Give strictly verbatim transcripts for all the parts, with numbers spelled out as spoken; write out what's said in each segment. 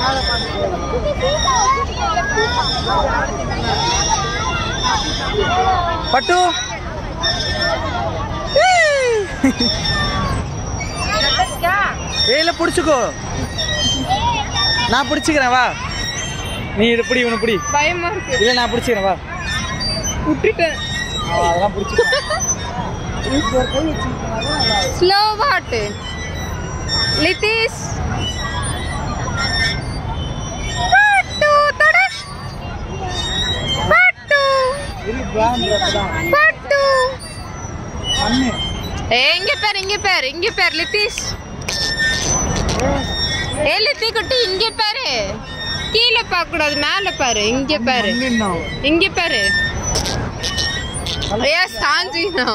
பட்டு ஏல புடிச்சுக்கோ நான் பிடிச்சிக்கிறேன் வா நீ இத பிடி இவனை பிடி பயமா இருக்கு இல்ல நான் பிடிச்சிக்கிறேன் வா விட்டுட்டேன் அதெல்லாம் பிடிச்சிக்கோ ஸ்லோ வாட் லிதிஷ் பட்டு தட பட்டு பட்டு இங்க பாரு இங்க பாரு இங்க பாரு லிதிஷ் ஏ லித்தி குட்டி இங்க பாரு கீழே பார்க்க கூடாது மேல பாரு இங்க பாரு இங்க பாரு ஏ சாஞ்சினா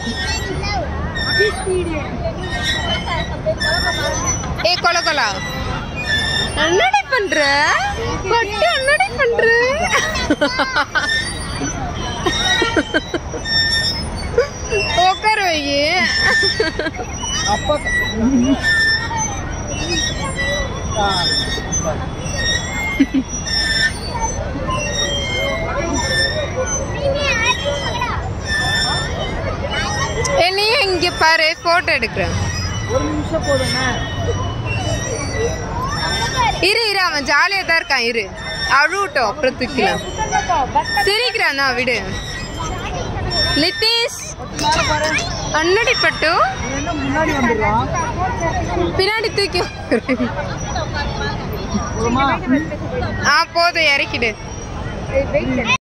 ஏ கொல கொலா என்னடி பண்ற பட்டு என்னடி பண்ற உட்கார வை அப்பா என்னைய இங்க பாரு போட்டோ எடுக்கிறேன் ஒரு நிமிஷம் போதுமே இரு இரு அவன் ஜாலியா தான் இருக்கான் இரு அழுவட்டும் அப்புறம் தூக்கலாம் சிரிக்கிறான் நான் விடு லிதிஷ் அன்னடி பட்டு முன்னாடி வந்துடுறான் பின்னாடி தூக்கி ஆ போதும் இறக்கிடு